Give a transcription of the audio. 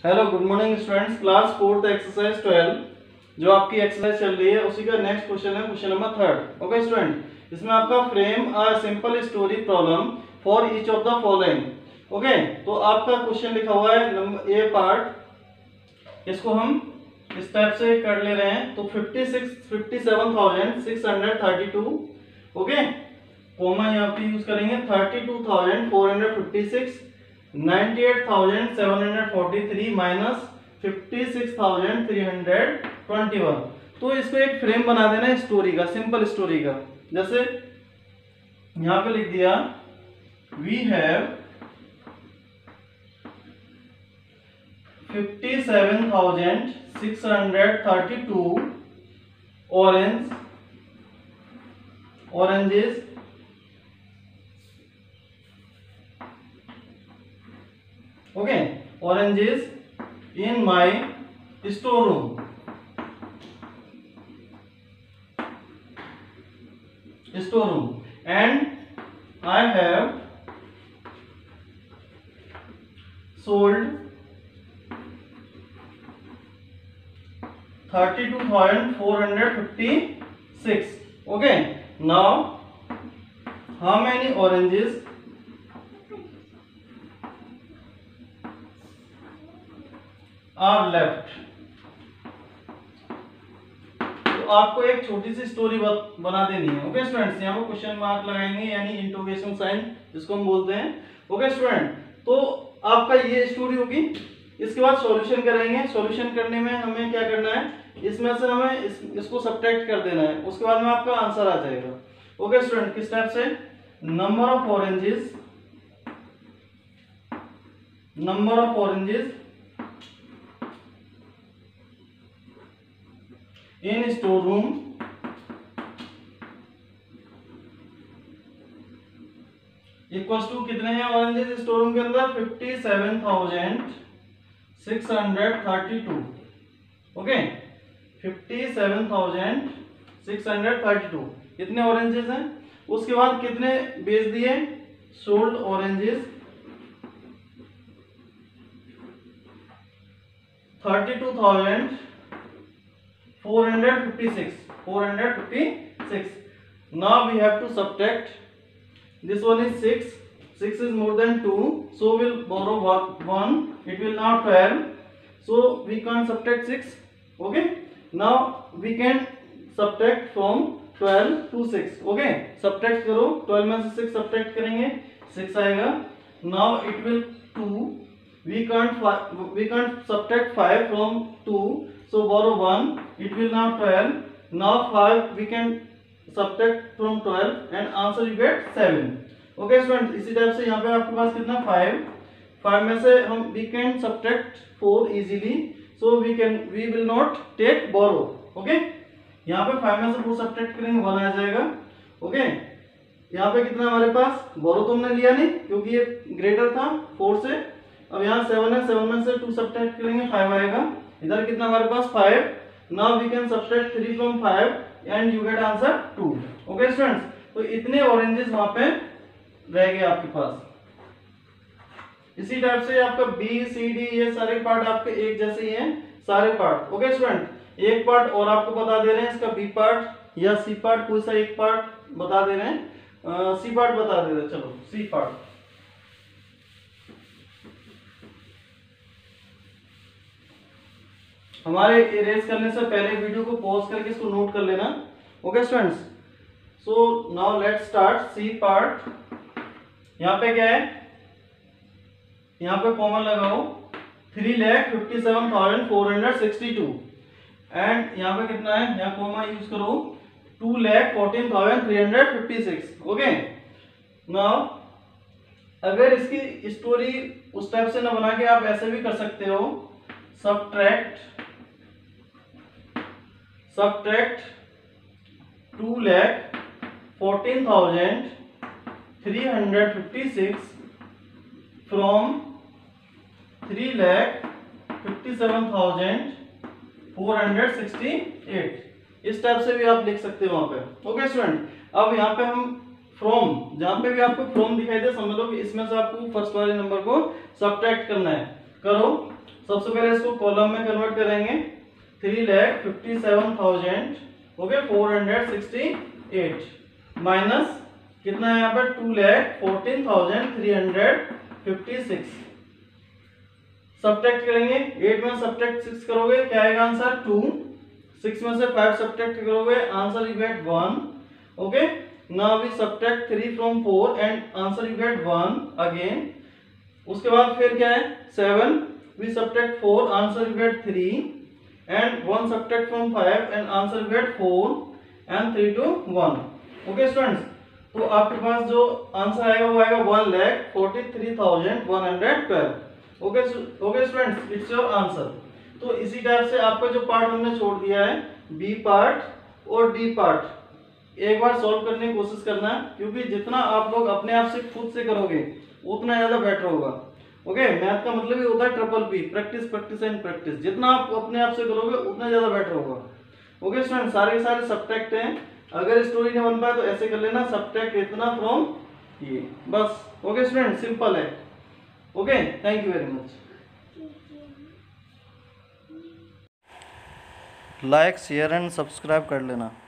Hello good morning students. Class 4th exercise 12 जो आपकी exercise चल रही है उसी का नेक्स्ट क्वेश्चन है, क्वेश्चन नंबर 3। ओके स्टूडेंट, इसमें आपका frame a simple story problem for each of the following. Okay, तो आपका क्वेश्चन लिखा हुआ है नंबर ए पार्ट, इसको हम इस टाइप से कर ले रहे हैं। तो 57,632, ओके, कोमा यहाँ पे यूज करेंगे। 32,456, 98,743 माइनस 56,321। तो इसको एक फ्रेम बना देना है स्टोरी का, सिंपल स्टोरी का। जैसे यहां पे लिख दिया we have 57,632 oranges okay, oranges in my storeroom. And I have sold 32,456. Okay, now how many oranges are left? तो आपको एक छोटी सी स्टोरी बना देनी है। ओके स्टूडेंट्स, यहाँ पर क्वेश्चन मार्क लगाएंगे यानी इंटरोगेशन साइन जिसको हम बोलते हैं। ओके स्टूडेंट, तो आपका ये स्टोरी होगी। इसके बाद सॉल्यूशन करेंगे। सॉल्यूशन करने में हमें क्या करना है, इसमें से हमें इसको सब्ट्रैक्ट कर देना है। उसके बाद में आपका आंसर आ जाएगा। ओके स्टूडेंट, किस टाइप से, number of oranges in store room equals to कितने हैं ऑरेंजेस स्टोर रूम के अंदर, 57,632। ओके, 57,632 कितने ऑरेंजेस हैं। उसके बाद कितने बेच दिए, sold oranges 32,456. Now we have to subtract. This one is 6. 6 is more than 2, so we'll borrow 1. It will now 12. So we can't subtract 6. Okay. Now we can subtract from 12 to 6. Okay. Subtract करो, 12 में से 6 subtract करेंगे, 6 आएगा. Now it will 2. We can't subtract 5 from 2. So borrow 1. It will now 12. Now 5 we can subtract from 12 and answer you get 7. Okay student, इसी type से यहाँ पे आपके पास कितना 5 में से हम we can subtract 4 easily. So we will not take borrow. Okay, यहाँ पे 5 में से 4 subtract करेंगे 1 आ जाएगा। ओके, यहाँ पे कितना हमारे पास, बोरो तो हमने लिया नहीं क्योंकि ये ग्रेटर था 4 से। अब यहाँ 7 है, 7 में से 2 subtract करेंगे 5 आएगा। इधर कितना हमारे पास 5। Now we can subtract 3 from 5 and you get answer 2. Okay students, तो इतने ऑरेंजेस वहां पे रह गए आपके पास। इसी टाइप से आपका बी सी डी ये सारे पार्ट आपके एक जैसे ही हैं सारे पार्ट। ओके स्टूडेंट, एक पार्ट और आपको बता दे रहे हैं, इसका बी पार्ट या सी पार्ट, कोई सा एक पार्ट बता दे रहे हैं। सी पार्ट बता दे रहे हैं, चलो सी पार्ट। हमारे इरेज करने से पहले वीडियो को पॉज करके इसको नोट कर लेना। Okay students, so now let's start C part. यहाँ पे क्या है, यहाँ पे कॉमन लगाओ 3,57,462 एंड यहाँ पे कितना है, यहाँ कॉमा यूज करो 2,14,356। ओके, नाउ अगर इसकी स्टोरी उस टाइप से ना बना के आप ऐसे भी कर सकते हो, सब्ट्रैक्ट 2,14,356 from 3,57,468। इस टाइप से भी आप लिख सकते हो वहां पे। ओके स्टूडेंट, अब यहाँ पे हम फ्रॉम, जहां पे भी आपको फ्रॉम दिखाई दे समझ लो कि इसमें से आपको फर्स्ट वाले नंबर को सब्ट्रैक्ट करना है। करो, सबसे पहले इसको कॉलम में कन्वर्ट करेंगे 3,57,000 ओके 468 माइनस कितना है यहाँ पर 2,14,356 सब्ट्रैक्ट करेंगे 8 में सब्ट्रैक्ट 6 करोगे क्या आएगा आंसर 2 6 में से 5 सब्ट्रैक्ट करोगे answer you get 1 okay now we subtract 3 from 4 and answer you get 1 again उसके बाद फिर क्या है 7 we subtract 4 answer you get 3 and 1 subtract from 5 and answer you get 4 and 3 to 1 okay students तो आपके पास जो आंसर आएगा वो आएगा 1,43,112 okay students it's your answer. तो इसी टाइप से आपका जो पार्ट हमने छोड़ दिया है बी पार्ट और डी पार्ट एक बार सॉल्व करने की कोशिश करना क्योंकि जितना आप लोग अपने आप से खुद से करोगे उतना ज्यादा बेटर होगा ओके मैथ का मतलब ही होता है triple P practice practice and practice जितना आप अपने आप से करोगे उतना ज्यादा बेटर होगा ओके स्टूडेंट सारे के सारे सब्ट्रैक्ट हैं अगर स्टोरी नहीं बन पाए तो ऐसे कर लेना सब्ट्रैक्ट इतना फ्रॉम ये बस ओके स्टूडेंट सिंपल है okay thank you very much like share and subscribe कर लेना।